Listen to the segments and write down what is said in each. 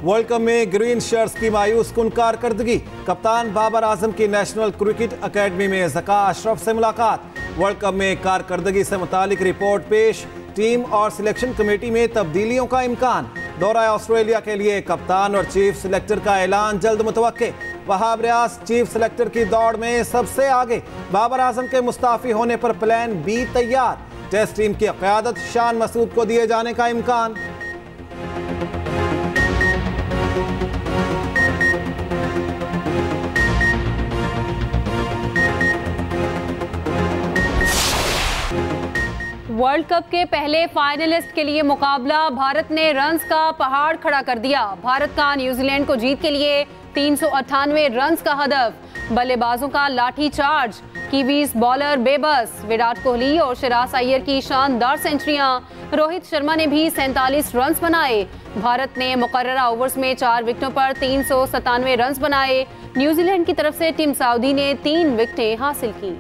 World cup में green shirts की मायूस कुन कारकर्दगी। कप्तान बाबर आजम की नेशनल क्रिकेट अकेडमी में ज़का अशरफ से मुलाकात। वर्ल्ड कप में कारकर्दगी से मुतालिक रिपोर्ट पेश। टीम और सिलेक्शन कमेटी में तब्दीलियों का इम्कान। दौरा ऑस्ट्रेलिया के लिए कप्तान और चीफ सिलेक्टर का ऐलान जल्द मुतवक्के। वहाब रियाज चीफ सिलेक्टर की दौड़ में सबसे आगे। बाबर आजम के मुस्ताफी होने पर प्लान बी तैयार। टेस्ट टीम की क़यादत शान मसूद को दिए जाने का इम्कान। वर्ल्ड कप के पहले फाइनलिस्ट के लिए मुकाबला। भारत ने रन्स का पहाड़ खड़ा कर दिया। भारत का न्यूजीलैंड को जीत के लिए 398 रन्स का हदफ। बल्लेबाजों का लाठी चार्ज। कीवीज बॉलर बेबस। विराट कोहली और सिराज अय्यर की शानदार सेंचुरियां। रोहित शर्मा ने भी 47 रन्स बनाए। भारत ने मुकर्ररा ओवर्स में 4 विकेटों पर 397 रन्स बनाए। न्यूजीलैंड की तरफ से टीम सऊदी ने 3 विकेटें हासिल की।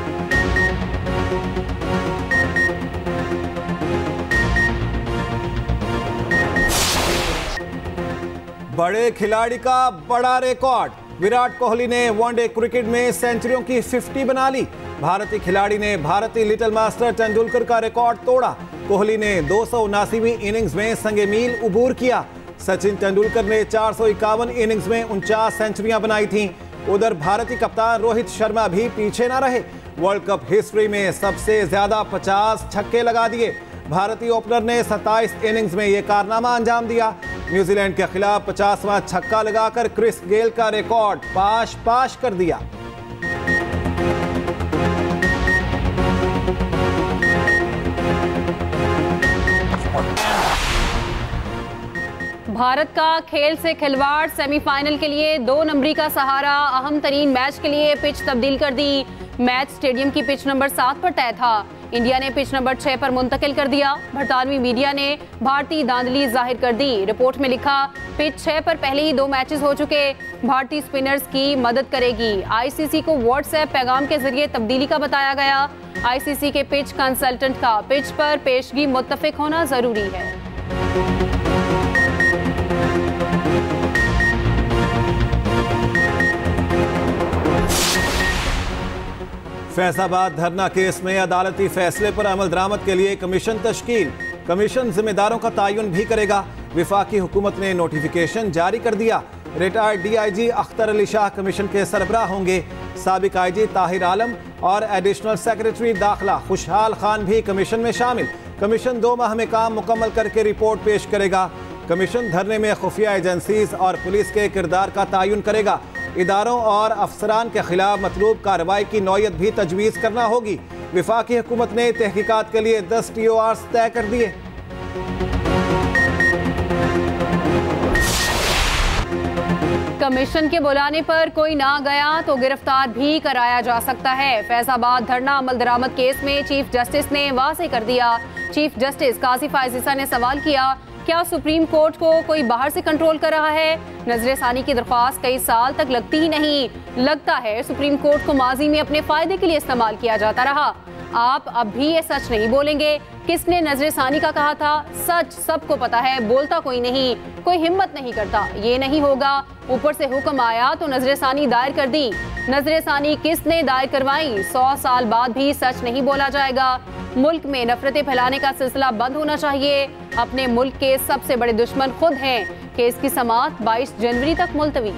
बड़े खिलाड़ी का बड़ा रिकॉर्ड। विराट कोहली ने वनडे क्रिकेट में सेंचुरियों की 50 बना ली। भारतीय खिलाड़ी ने भारतीय लिटिल मास्टर तेंदुलकर का रिकॉर्ड तोड़ा। कोहली ने 279वीं इनिंग्स में संगे मील उबूर किया। सचिन तेंदुलकर ने 451 इनिंग्स में 49 सेंचुरियां बनाई थीं। उधर भारतीय कप्तान रोहित शर्मा भी पीछे न रहे। वर्ल्ड कप हिस्ट्री में सबसे ज्यादा 50 छक्के लगा दिए। भारतीय ओपनर ने 27 इनिंग्स में यह कारनामा अंजाम दिया। न्यूजीलैंड के खिलाफ 50वां छक्का लगाकर क्रिस गेल का रिकॉर्ड पाश कर दिया। भारत का खेल से खिलवाड़। सेमीफाइनल के लिए 2 नंबरी का सहारा। अहम तरीन मैच के लिए पिच तब्दील कर दी। मैच स्टेडियम की पिच नंबर 7 पर तय था। इंडिया ने पिच नंबर 6 पर मुंतकिल कर दिया। बरतानवी मीडिया ने भारतीय धांधली जाहिर कर दी। रिपोर्ट में लिखा, पिच 6 पर पहले ही 2 मैचेस हो चुके। भारतीय स्पिनर्स की मदद करेगी। आईसीसी को व्हाट्सएप पैगाम के जरिए तब्दीली का बताया गया। आईसीसी के पिच कंसल्टेंट का पिच पर पेशगी मुत्तफिक होना जरूरी है। फैजाबाद धरना केस में अदालती फैसले पर अमल दरामद के लिए कमीशन तश्कील। कमीशन जिम्मेदारों का तयन भी करेगा। विफाकी हुकूमत ने नोटिफिकेशन जारी कर दिया। Retired DIG Akhtar Ali Shah commission के सरबराह होंगे। साबिक आईजी ताहिर आलम और एडिशनल सेक्रेटरी दाखिला खुशहाल खान भी कमीशन में शामिल। कमीशन 2 माह में काम मुकम्मल करके रिपोर्ट पेश करेगा। कमीशन धरने में खुफिया एजेंसीज और पुलिस के किरदार का तयन करेगा। इदारों और अफसरान के खिलाफ मतलूब कार्रवाई की नौयत भी तजवीज़ करना होगी। विफाकी हुकूमत ने तहकीकात के लिए 10 TORs तय कर दिए। कमीशन के बुलाने पर कोई ना गया तो गिरफ्तार भी कराया जा सकता है। फैजाबाद धरना अमल दरामद केस में चीफ जस्टिस ने वाज़ेह कर दिया। चीफ जस्टिस काजी फायज़ ईसा ने सवाल किया, क्या सुप्रीम कोर्ट को कोई बाहर से कंट्रोल कर रहा है? नजर सानी की दरख्वास्त कई साल तक लगती ही नहीं। लगता है सुप्रीम कोर्ट को माजी में अपने फायदे के लिए इस्तेमाल किया जाता रहा। आप अब भी ये सच नहीं बोलेंगे? किसने नजर सानी का कहा था? सच सबको पता है, बोलता कोई नहीं, कोई हिम्मत नहीं करता। ये नहीं होगा। ऊपर से हुक्म आया तो नजर सानी दायर कर दी। नजर सानी किसने दायर करवाई? 100 साल बाद भी सच नहीं बोला जाएगा। मुल्क में नफरतें फैलाने का सिलसिला बंद होना चाहिए। अपने मुल्क के सबसे बड़े दुश्मन खुद हैं। केस की समाअत 22 जनवरी तक मुलतवी।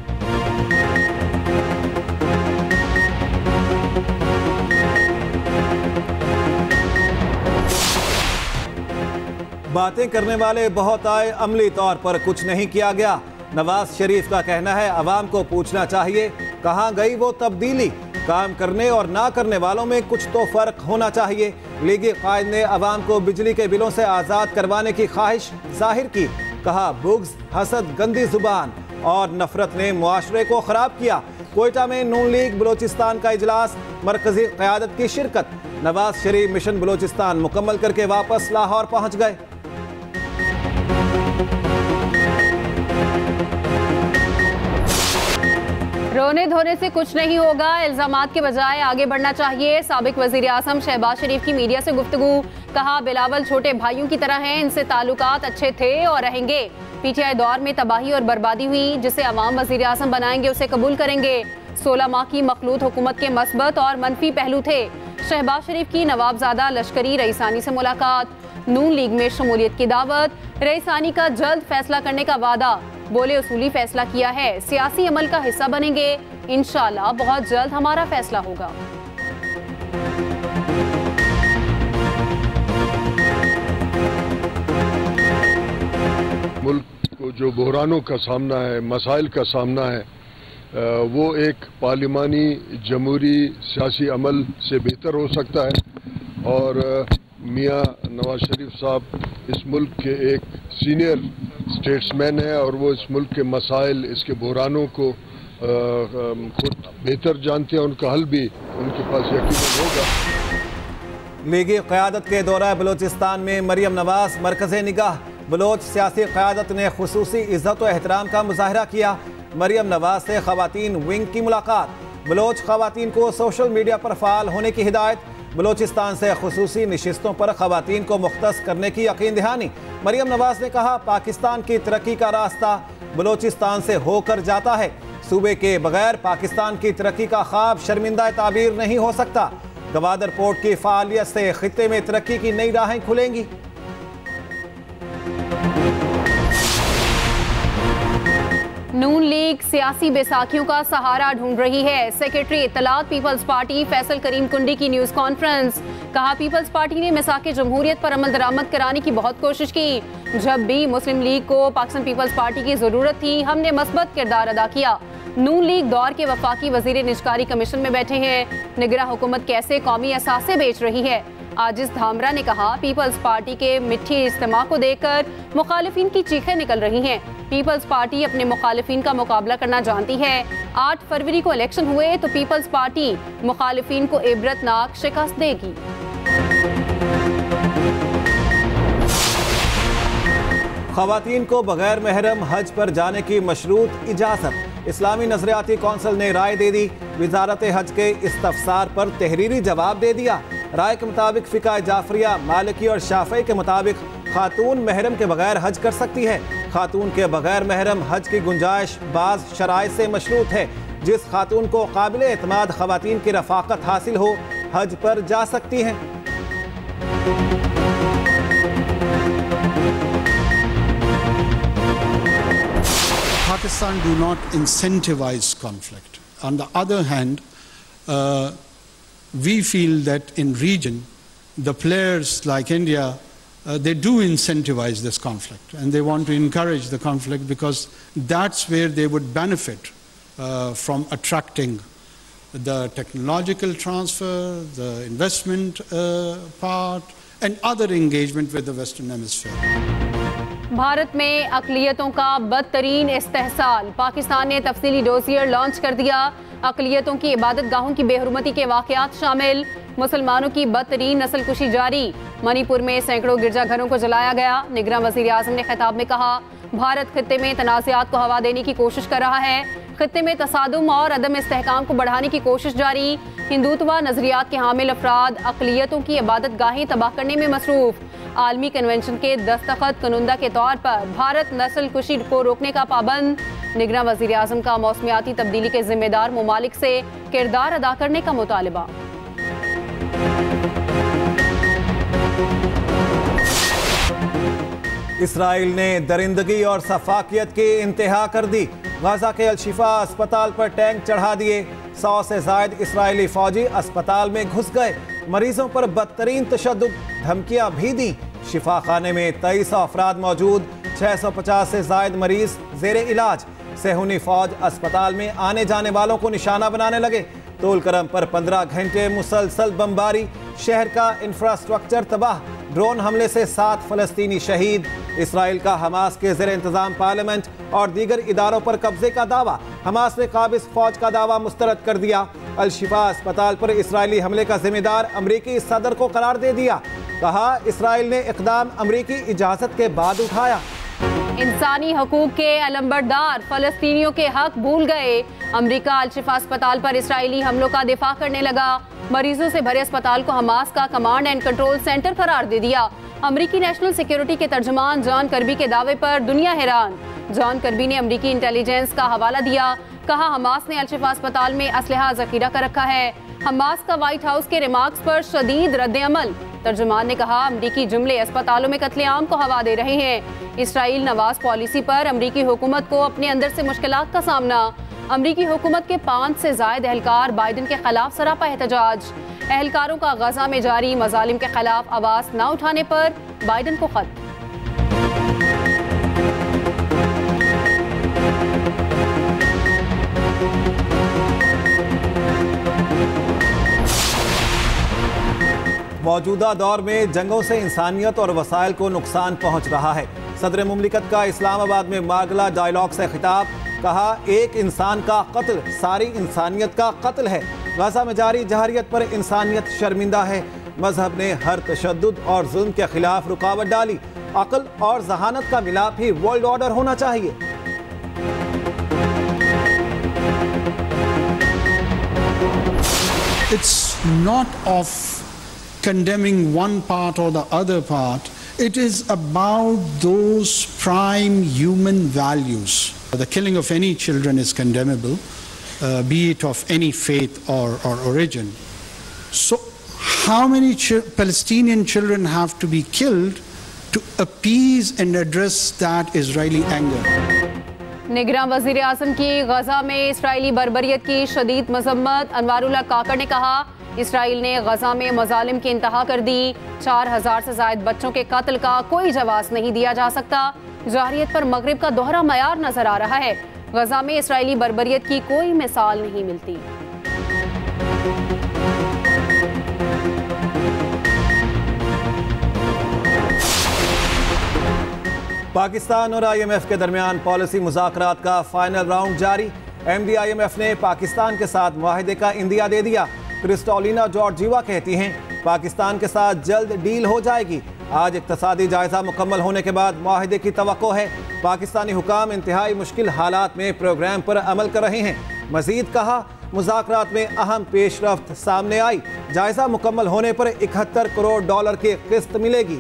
बातें करने वाले बहुत आए, अमली तौर पर कुछ नहीं किया गया। नवाज शरीफ का कहना है, अवाम को पूछना चाहिए कहाँ गई वो तब्दीली। काम करने और ना करने वालों में कुछ तो फर्क होना चाहिए। लीगी कायद ने अवाम को बिजली के बिलों से आज़ाद करवाने की ख्वाहिश जाहिर की। कहा, बुग़्ज़, हसद, गंदी जुबान और नफरत ने मुआशरे को ख़राब किया। कोयटा में नून लीग बलोचिस्तान का इजलास, मरकजी क़यादत की शिरकत। नवाज शरीफ मिशन बलोचिस्तान मुकम्मल करके वापस लाहौर पहुँच गए। रोने धोने से कुछ नहीं होगा, इल्जामात के बजाय आगे बढ़ना चाहिए। साबिक वजीर आज़म शहबाज शरीफ की मीडिया से गुफ्तगू। कहा, बिलावल छोटे भाइयों की तरह हैं, इनसे ताल्लुकात अच्छे थे और रहेंगे। पीटीआई दौर में तबाही और बर्बादी हुई, जिसे अवाम वजीर आज़म बनाएंगे उसे कबूल करेंगे। 16 माह की मखलूत हुकूमत के मस्बत और मनफी पहलू थे। शहबाज शरीफ की नवाबजादा लश्करी रईसानी से मुलाकात, नून लीग में शमूलियत की दावत, रईसानी का जल्द फैसला करने का वादा, बोले उसूली फैसला किया है, सियासी अमल का हिस्सा बनेंगे, इंशाअल्लाह बहुत जल्द हमारा फैसला होगा। मुल्क को जो बहरानों का सामना है, मसाइल का सामना है, वो एक पार्लिमानी जमहूरी सियासी अमल से बेहतर हो सकता है। और मियाँ नवाज शरीफ साहब इस मुल्क के एक सीनियर स्टेट्समैन है और वो इस मुल्क के मसाइल, इसके बहरानों को खुद बेहतर जानते हैं। उनका हल भी उनके पास यकीनन होगा। लीगी क़यादत के दौरा बलूचिस्तान में मरियम नवाज मरकज़े निगाह। बलोच सियासी क़यादत ने खुसूसी इज़्ज़त व एहतराम का मुजाहरा किया। मरियम नवाज से ख़वातीन विंग की मुलाकात। बलोच ख़वातीन को सोशल मीडिया पर फ़ाल होने की हिदायत। बलूचिस्तान से खुसूसी नशिस्तों पर ख़वातीन को मुख्तस करने की यकीन दहानी। मरियम नवाज ने कहा, पाकिस्तान की तरक्की का रास्ता बलूचिस्तान से होकर जाता है। सूबे के बगैर पाकिस्तान की तरक्की का ख्वाब शर्मिंदा ताबीर नहीं हो सकता। गवादर पोर्ट की फ़ालियत से खित्ते में तरक्की की नई राहें खुलेंगी। नून लीग सियासी बैसाखियों का सहारा ढूंढ रही है। सेक्रेटरी इत्तलात पीपल्स पार्टी फैसल करीम कुंडी की न्यूज़ कॉन्फ्रेंस। कहा, पीपल्स पार्टी ने मिसाके जमहूरियत पर अमल दरामद कराने की बहुत कोशिश की। जब भी मुस्लिम लीग को पाकिस्तान पीपल्स पार्टी की ज़रूरत थी, हमने मस्बत किरदार अदा किया। नून लीग दौर के वफाकी वजीर निजकारी कमीशन में बैठे हैं। निगरां हुकूमत कैसे कौमी असासे बेच रही है। आजिज धामरा ने कहा, पीपल्स पार्टी के मिठी इज्तिमा को देखकर मुखालिफिन की चीखें निकल रही हैं। पीपल्स पार्टी अपने मुखालिफिन का मुकाबला करना जानती है। 8 फरवरी को इलेक्शन हुए तो पीपल्स पार्टी मुखालिफिन को इबरतनाक शिकस्त देगी। ख़वातीन को बगैर महरम हज पर जाने की मशरूत इजाज़त। इस्लामी नज़रियाती कौंसिल ने राय दे दी। वजारत हज के इस्तफसार पर तहरीरी जवाब दे दिया। राय के मुताबिक फ़िक़ा जाफरिया, मालिकी और शाफ़ई के मुताबिक खातून महरम के बगैर हज कर सकती है। खातून के बगैर महरम हज की गुंजाइश बाज़ शराइत से मशरूत है। जिस खातून को काबिल एतमाद ख़वातीन की रफ़ाकत हासिल हो, हज पर जा सकती हैं। Pakistan do not incentivize conflict. On the other hand, we feel that in region, the players like India, they do incentivize this conflict and they want to encourage the conflict because that's where they would benefit from attracting the technological transfer, the investment part and other engagement with the Western Hemisphere. Bharat में अक़लियतों का बदतरीन इस्तेहसाल। पाकिस्तान ने तफसीली dossier launch कर दिया। अक़लियतों की इबादत गाहों की बेहुरमती के वाक़यात शामिल। मुसलमानों की बदतरीन नस्लकुशी जारी। मणिपुर में सैकड़ों गिरजाघरों को जलाया गया। निगरां वज़ीर आज़म ने खिताब में कहा, भारत खित्ते में तनाज़ात को हवा देने की कोशिश कर रहा है। खित्ते में तसादुम और अदम इस्तेहकाम को बढ़ाने की कोशिश जारी। हिंदुत्वा नज़रियात के हामिल अफराद अक़लियतों की इबादत गाहें तबाह करने में मसरूफ़। आलमी कन्वेंशन के दस्तखत कनुंदा के तौर पर भारत नस्ल कुशी को रोकने का पाबंद। निगरां वज़ीर आज़म का मौसमियाती तब्दीली के जिम्मेदार ममालिक से किरदार अदा करने का मुतालबा। इसराइल ने दरिंदगी और सफाकियत की इंतहा कर दी। गाजा के अल-शिफा अस्पताल पर टैंक चढ़ा दिए। 100 से ज़ायद इसराइली फौजी अस्पताल में घुस गए। मरीजों पर बदतरीन तशद्दुद, धमकियां भी दी। शिफा खाने में 2300 अफराद मौजूद। 650 से ज़ायद मरीज ज़ेरे इलाज। सेहूनी फौज अस्पताल में आने जाने वालों को निशाना बनाने लगे। तोल करम पर 15 घंटे मुसलसल बमबारी। शहर का इंफ्रास्ट्रक्चर तबाह। ड्रोन हमले से 7 फ़लस्तीनी शहीद। इसराइल का हमास के ज़ेरे इंतज़ाम पार्लियामेंट और दीगर इदारों पर कब्जे का दावा। हमास ने काबिज़ फौज का दावा मुस्तरद कर दिया। अल-शिफा अस्पताल पर इसराइली हमले का जिम्मेदार अमरीकी सदर को करार दे दिया। कहा, इसराइल ने इक़दाम अमरीकी इजाज़त के बाद उठाया। इंसानी हकूक के अलंबरदार फ़लस्तीनियों के हक भूल गए। अमरीका अल-शिफा अस्पताल पर इसराइली हमलों का दिफा करने लगा। मरीजों से भरे अस्पताल को हमास का कमांड एंड कंट्रोल सेंटर करार दे दिया। अमरीकी नेशनल सिक्योरिटी के तर्जुमान जॉन कर्बी के दावे पर दुनिया हैरान। जॉन कर्बी ने अमरीकी इंटेलिजेंस का हवाला दिया, कहा हमास ने अल-शिफा अस्पताल में असलहा जखीरा कर रखा है। हमास का व्हाइट हाउस के रिमार्क्स पर शदीद रद्द-ए-अमल। तर्जुमान ने कहा अमरीकी जुमले अस्पतालों में कत्लेआम को हवा दे रहे हैं। इसराइल नवाज पॉलिसी पर अमरीकी हुकूमत को अपने अंदर से मुश्किलात का सामना। अमरीकी हुकूमत के 5 से ज़ायद एहलकार बाइडन के खिलाफ सरापा एहतजाज। एहलकारों का गजा में जारी मजालिम के खिलाफ आवाज़ न उठाने पर बाइडन को खत। मौजूदा दौर में जंगों से इंसानियत और वसाइल को नुकसान पहुंच रहा है। सदर मुमलिकत का इस्लामाबाद में मार्गला डायलॉग से खिताब, कहा एक इंसान का कत्ल सारी इंसानियत का कत्ल है। गजा में जारी जहरियत पर इंसानियत शर्मिंदा है। मजहब ने हर तशद्दुद और जुल्म के खिलाफ रुकावट डाली। अक्ल और जहानत का मिलाप ही वर्ल्ड ऑर्डर होना चाहिए। It's not of condemning one part or the other part. It is about those prime human values. The killing of any children is condemnable, be it of any faith or origin. So how many Palestinian children have to be killed to appease and address that Israeli anger? निगरान वज़ीर आज़म की गजा में Israeli बर्बरियत की शदीद मजम्मत। अनवारुल्लाह काकड़ ने कहा Israel ने गजा में मजालिम की इंतहा कर दी। 4000 से ज़ायद बच्चों के कत्ल का कोई जवाब नहीं दिया जा सकता। जारियत पर मगरिब का दोहरा मयार नजर आ रहा है। गजा में इसराइली बर्बरियत की कोई मिसाल नहीं मिलती। पाकिस्तान और IMF के दरमियान पॉलिसी मुज़ाकरात का फाइनल राउंड जारी। MD IMF ने पाकिस्तान के साथ मुआहिदे का इंदिया दे दिया। क्रिस्टोलिना जॉर्जीवा कहती हैं पाकिस्तान के साथ जल्द डील हो जाएगी। आज इक्तसादी जायजा मुकम्मल होने के बाद मुआहिदे की तवक्को है। पाकिस्तानी हुकाम इंतहाई मुश्किल हालात में प्रोग्राम पर अमल कर रहे हैं। मजीद कहा मुज़ाकरात में अहम पेशरफ्त सामने आई। जायजा मुकम्मल होने पर $71 करोड़ की किस्त मिलेगी।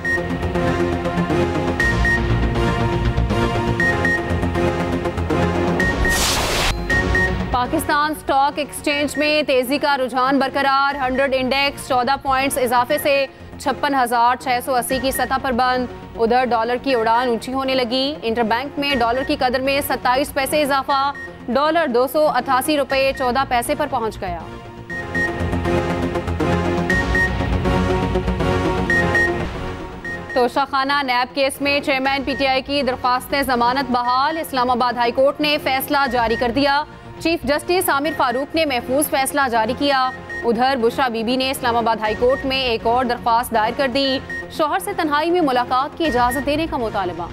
पाकिस्तान स्टॉक एक्सचेंज में तेजी का रुझान बरकरार। 100 इंडेक्स 14 पॉइंट्स इजाफे से 56,680 की सतह पर बंद। उधर डॉलर की उड़ान ऊंची होने लगी। इंटरबैंक में डॉलर की कदर में 27 पैसे इजाफा। डॉलर 288 रुपये 14 पैसे पर पहुंच गया। तोशाखाना नैब केस में चेयरमैन PTI की दरख्वास्तें जमानत बहाल। इस्लामाबाद हाई कोर्ट ने फैसला जारी कर दिया। चीफ जस्टिस आमिर फारूक ने महफूज फैसला जारी किया। उधर बुशरा बीबी ने इस्लामाबाद हाई कोर्ट में एक और दरख्वास्त दायर कर दी। शौहर से तन्हाई में मुलाकात की इजाजत देने का मुतालबा।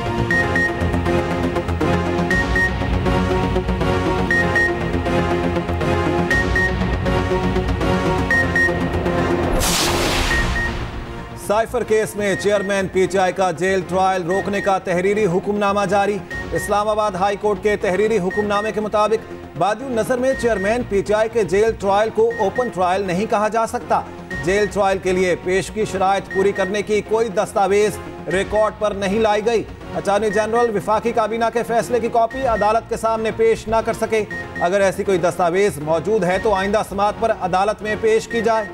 साइफर केस में चेयरमैन PTI का जेल ट्रायल रोकने का तहरीरी हुक्मनामा जारी। इस्लामाबाद हाई कोर्ट के तहरीरी हुक्मनामे के मुताबिक बादिउन नजर में चेयरमैन PTI के जेल ट्रायल को ओपन ट्रायल नहीं कहा जा सकता। जेल ट्रायल के लिए पेश की शराइत पूरी करने की कोई दस्तावेज रिकॉर्ड पर नहीं लाई गई। अटॉर्नी जनरल विफाकी काबीना के फैसले की कॉपी अदालत के सामने पेश न कर सके। अगर ऐसी कोई दस्तावेज मौजूद है तो आइंदा समाअत पर अदालत में पेश की जाए।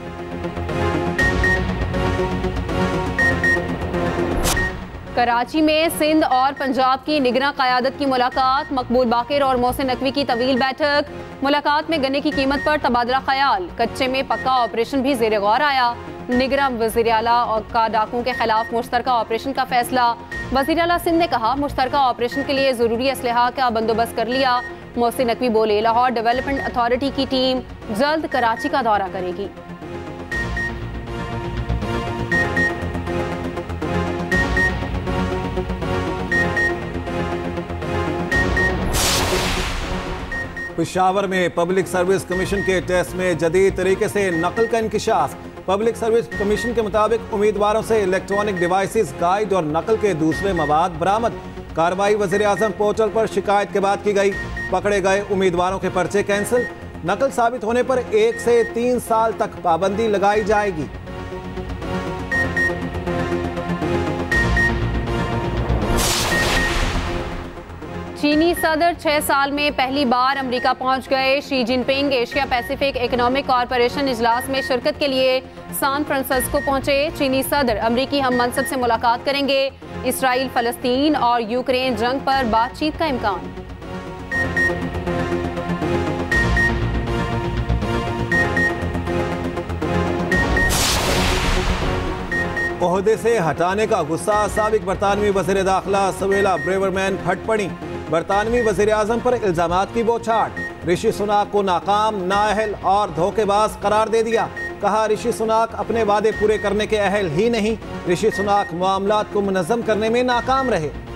कराची में सिंध और पंजाब की निगरां क़यादत की मुलाकात। मकबूल बाकिर और मोहसिन नकवी की तवील बैठक। मुलाकात में गन्ने की कीमत पर तबादला ख्याल। कच्चे में पक्का ऑपरेशन भी ज़ेर गौर आया। निगरां वज़ीर आला का डाकुओं के खिलाफ मुश्तरका ऑपरेशन का फैसला। वज़ीर आला सिंध ने कहा मुश्तरका ऑपरेशन के लिए ज़रूरी असलहा का बंदोबस्त कर लिया। मोहसिन नकवी बोले लाहौर डेवलपमेंट अथॉरिटी की टीम जल्द कराची का दौरा करेगी। पेशावर में पब्लिक सर्विस कमीशन के टेस्ट में जदीद तरीके से नकल का इंकिशाफ। पब्लिक सर्विस कमीशन के मुताबिक उम्मीदवारों से इलेक्ट्रॉनिक डिवाइसेस, गाइड और नकल के दूसरे मवाद बरामद। कार्रवाई वज़ीर आज़म पोर्टल पर शिकायत के बाद की गई। पकड़े गए उम्मीदवारों के पर्चे कैंसिल। नकल साबित होने पर 1 से 3 साल तक पाबंदी लगाई जाएगी। चीनी सदर 6 साल में पहली बार अमेरिका पहुंच गए। Xi Jinping Asia Pacific economic corporation इजलास में शिरकत के लिए सैन फ्रांसिस्को पहुंचे। चीनी सदर अमेरिकी हम मनसब से मुलाकात करेंगे। इसराइल, फलस्तीन और यूक्रेन जंग पर बातचीत का इम्कान। ओहदे से हटाने का गुस्सा, साबिक बरतानवी वज़ीर दाखिला सवेला ब्रेवरमैन फट पड़ी। बरतानवी वज़ीर आज़म पर इल्ज़ामात की बौछार। ऋषि सुनाक को नाकाम, नाअहल और धोखेबाज करार दे दिया। कहा ऋषि सुनाक अपने वादे पूरे करने के अहल ही नहीं। ऋषि सुनाक मामलात को मुनज़्ज़म करने में नाकाम रहे।